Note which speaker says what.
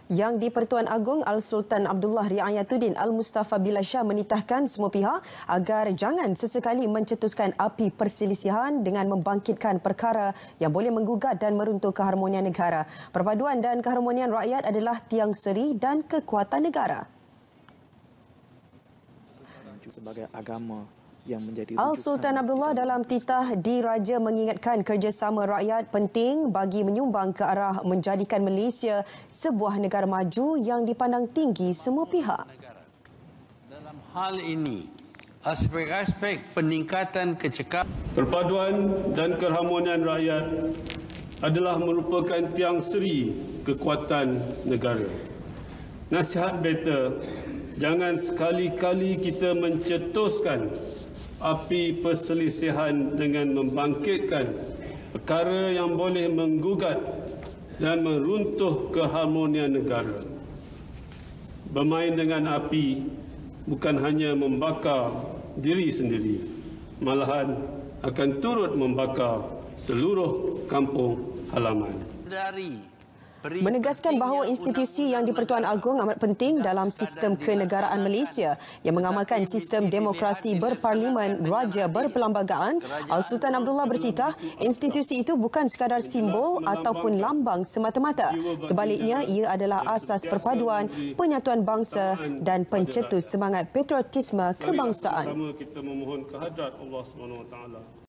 Speaker 1: Yang di-Pertuan Agong Al-Sultan Abdullah Riayatuddin Al-Mustafa Billah Shah menitahkan semua pihak agar jangan sesekali mencetuskan api perselisihan dengan membangkitkan perkara yang boleh menggugat dan meruntuh keharmonian negara. Perpaduan dan keharmonian rakyat adalah tiang seri dan kekuatan negara.
Speaker 2: Sebagai agama yang menjadi
Speaker 1: Al-Sultan Abdullah dalam titah diraja mengingatkan kerjasama rakyat penting bagi menyumbang ke arah menjadikan Malaysia sebuah negara maju yang dipandang tinggi semua pihak.
Speaker 3: Dalam hal ini, aspek-aspek peningkatan kecekapan,
Speaker 4: perpaduan dan keharmonian rakyat adalah merupakan tiang seri kekuatan negara. Nasihat beta, jangan sekali-kali kita mencetuskan api perselisihan dengan membangkitkan perkara yang boleh menggugat dan meruntuh keharmonian negara. Bermain dengan api bukan hanya membakar diri sendiri, malahan akan turut membakar seluruh kampung halaman.
Speaker 1: Menegaskan bahawa institusi yang di-Pertuan Agong amat penting dalam sistem kenegaraan Malaysia yang mengamalkan sistem demokrasi berparlimen raja berperlembagaan, Al-Sultan Abdullah bertitah institusi itu bukan sekadar simbol ataupun lambang semata-mata. Sebaliknya, ia adalah asas perpaduan, penyatuan bangsa dan pencetus semangat patriotisme kebangsaan.
Speaker 4: Kita memohon kehadrat Allah SWT.